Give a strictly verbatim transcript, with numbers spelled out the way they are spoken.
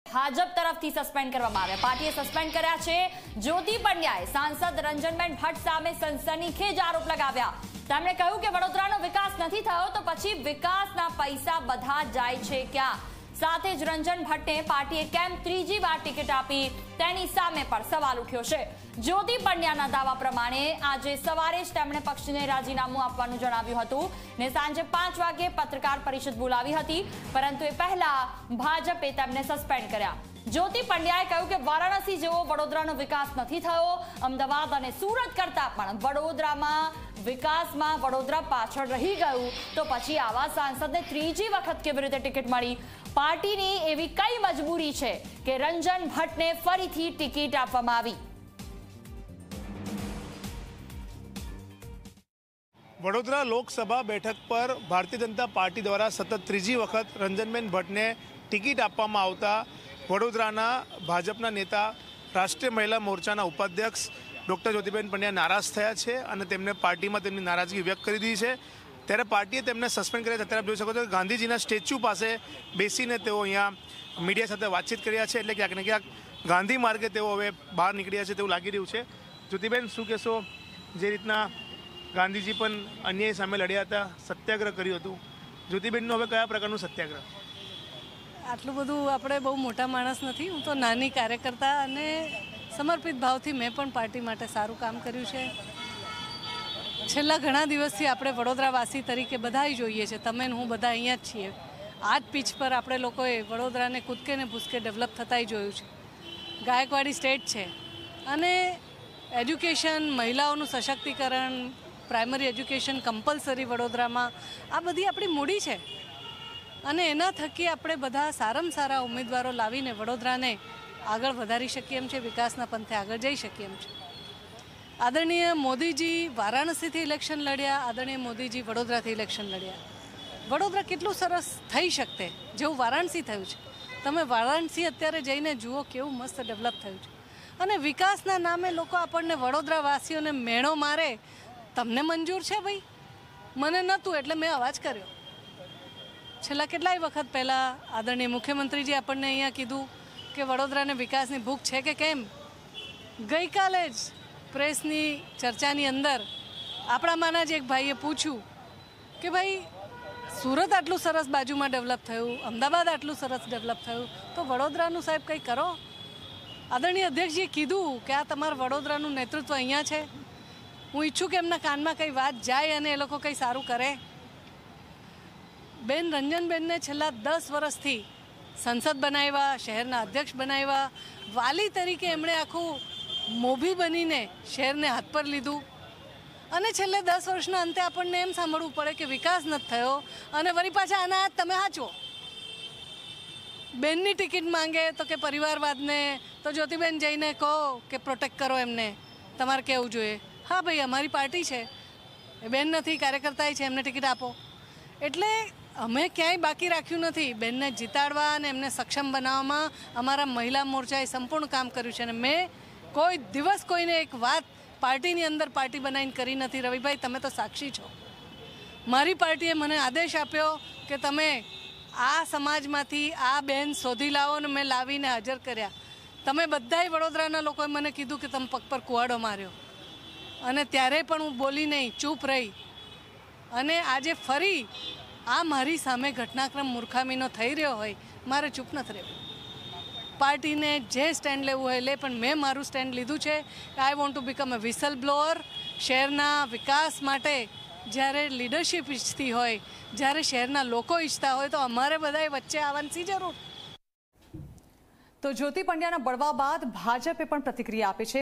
ભાજપ તરફથી સસ્પેન્ડ કરવામાં આવ્યા। પાર્ટીએ સસ્પેન્ડ કર્યા છે। જ્યોતિ પંડ્યાએ સાંસદ રંજનબેન ભટ્ટ સામે સનસનીખેજ આરોપ લગાવ્યા। તેમણે કહ્યું કે વડોદરાનો વિકાસ નથી થયો તો પછી વિકાસના પૈસા બધા જાય છે ક્યાં? સાથે જ રંજન ભટ્ટને પાર્ટીએ કેમ ત્રીજી વાર ટિકિટ આપી તેની સામે પણ સવાલ ઉઠ્યો છે। જ્યોતિ પંડ્યાના દાવા પ્રમાણે આજે સવારે જ તેમણે પક્ષને રાજીનામું આપવાનું જણાવ્યું હતું ને સાંજે પાંચ વાગે પત્રકાર પરિષદ બોલાવી હતી, પરંતુ એ પહેલા ભાજપે તેમને સસ્પેન્ડ કર્યા। જ્યોતિ પંડ્યાએ કહ્યું કે વારાણસી જેવો વડોદરાનો વિકાસ નથી થયો। અમદાવાદ અને સુરત કરતા પણ વડોદરામાં વિકાસમાં વડોદરા પાછળ રહી ગયું તો પછી આવા સાંસદને ત્રીજી વખત કેવી રીતે ટિકિટ મળી? પાર્ટીની એવી કઈ મજબૂરી છે કે રંજન ભટ્ટને ફરીથી ટિકિટ આપવામાં આવી? વડોદરા લોકસભા બેઠક પર ભારતીય જનતા પાર્ટી દ્વારા સતત ત્રીજી વખત રંજનબેન ભટ્ટને ટિકિટ આપવામાં આવતા વડોદરાના ભાજપના નેતા રાષ્ટ્રીય મહિલા મોરચાના ઉપાધ્યક્ષ ડૉક્ટર જ્યોતિબેન પંડ્યા નારાજ થયા છે અને તેમને પાર્ટીમાં તેમની નારાજગી વ્યક્ત કરી દીધી છે। ત્યારે પાર્ટીએ તેમને સસ્પેન્ડ કર્યા। અત્યારે આપ જોઈ શકો છો કે ગાંધીજીના સ્ટેચ્યુ પાસે બેસીને તેઓ અહીંયા મીડિયા સાથે વાતચીત કર્યા છે, એટલે ક્યાંક ને ક્યાંક ગાંધી માર્ગે તેઓ હવે બહાર નીકળ્યા છે તેવું લાગી રહ્યું છે। જ્યોતિબેન, શું કહેશો? જે રીતના ગાંધીજી પણ અન્યાય સામે લડ્યા હતા, સત્યાગ્રહ કર્યું હતું, જ્યોતિબેનનું હવે કયા પ્રકારનું સત્યાગ્રહ? આટલું બધું આપણે બહુ મોટા માણસ નથી, હું તો નાની કાર્યકર્તા અને સમર્પિત ભાવથી મેં પણ પાર્ટી માટે સારું કામ કર્યું છે। છેલ્લા ઘણા દિવસથી આપણે વડોદરાવાસી તરીકે બધાય જોઈએ છે, તમે હું બધા અહીંયા જ છીએ। આ જ પીચ પર આપણે લોકોએ વડોદરાને કૂદકે ને ભૂસકે ડેવલપ થતાંય જોયું છે। ગાયકવાડી સ્ટેટ છે અને એજ્યુકેશન, મહિલાઓનું સશક્તિકરણ, પ્રાઇમરી એજ્યુકેશન કમ્પલસરી વડોદરામાં, આ બધી આપણી મૂડી છે અને એના થકી આપણે બધા સારામાં સારા ઉમેદવારો લાવીને વડોદરાને આગળ વધારી શકીએ એમ છે, વિકાસના પંથે આગળ જઈ શકીએ એમ છે। આદરણીય મોદીજી વારાણસીથી ઇલેક્શન લડ્યા, આદરણીય મોદીજી વડોદરાથી ઇલેક્શન લડ્યા। વડોદરા કેટલું સરસ થઈ શકતે જેવું વારાણસી થયું છે। તમે વારાણસી અત્યારે જઈને જુઓ કેવું મસ્ત ડેવલપ થયું છે અને વિકાસના નામે લોકો આપણને વડોદરાવાસીઓને મેણો મારે, તમને મંજૂર છે ભાઈ? મને નહોતું એટલે મેં અવાજ કર્યો। છેલ્લા કેટલાય વખત પહેલાં આદરણીય મુખ્યમંત્રીજી આપણને અહીંયા કીધું કે વડોદરાને વિકાસની ભૂખ છે કે કેમ? ગઈકાલે જ પ્રેસની ચર્ચાની અંદર આપણામાંના જ એક ભાઈએ પૂછ્યું કે ભાઈ સુરત આટલું સરસ બાજુમાં ડેવલપ થયું, અમદાવાદ આટલું સરસ ડેવલપ થયું, તો વડોદરાનું સાહેબ કંઈ કરો। આદરણીય અધ્યક્ષજીએ કીધું કે આ તમારા વડોદરાનું નેતૃત્વ અહીંયા છે, હું ઈચ્છું કે એમના કાનમાં કંઈ વાત જાય અને એ લોકો કંઈ સારું કરે। બેન રંજનબેનને છેલ્લા દસ વર્ષથી સંસદ બનાવ્યા, શહેરના અધ્યક્ષ બનાવ્યા, વાલી તરીકે એમણે આખું મોભી બનીને શહેરને હાથ પર લીધું અને છેલ્લે દસ વર્ષના અંતે આપણને એમ સાંભળવું પડે કે વિકાસ નથી થયો અને વળી પાછા આના હાથ તમે હાચવો। બેનની ટિકિટ માંગે તો કે પરિવારવાદને, તો જ્યોતિબેન જઈને કહો કે પ્રોટેક્ટ કરો એમને, તમારે કહેવું જોઈએ હા ભાઈ અમારી પાર્ટી છે, એ બેન નથી, કાર્યકર્તાએ છે, એમને ટિકિટ આપો। એટલે અમે ક્યાંય બાકી રાખ્યું નથી। બેનને જીતાડવા અને એમને સક્ષમ બનાવવામાં અમારા મહિલા મોરચાએ સંપૂર્ણ કામ કર્યું છે અને મેં કોઈ દિવસ કોઈને એક વાત પાર્ટીની અંદર પાર્ટી બનાવીને કરી નથી। રવિભાઈ, તમે તો સાક્ષી છો। મારી પાર્ટીએ મને આદેશ આપ્યો કે તમે આ સમાજમાંથી આ બેન શોધી લાવો ને મેં લાવીને હાજર કર્યા। તમે બધાય વડોદરાના લોકોએ મને કીધું કે તમે પગ પર કુવાડો માર્યો અને ત્યારે પણ હું બોલી નહીં, ચૂપ રહી અને આજે ફરી આ મારી સામે ઘટનાક્રમ મૂર્ખામીનો થઈ રહ્યો હોય, મારે ચૂપ નથી રહેવું। પાર્ટીને જે સ્ટેન્ડ લેવું હોય લે, પણ મેં મારું સ્ટેન્ડ લીધું છે કે I want to become a whistle blower. શહેરના વિકાસ માટે જ્યારે લીડરશિપ ઈચ્છતી હોય, જ્યારે શહેરના લોકો ઈચ્છતા હોય તો અમારે બધાએ વચ્ચે આવવાની જરૂર। તો જ્યોતિ પંડ્યાના બળવા બાદ ભાજપે પણ પ્રતિક્રિયા આપી છે।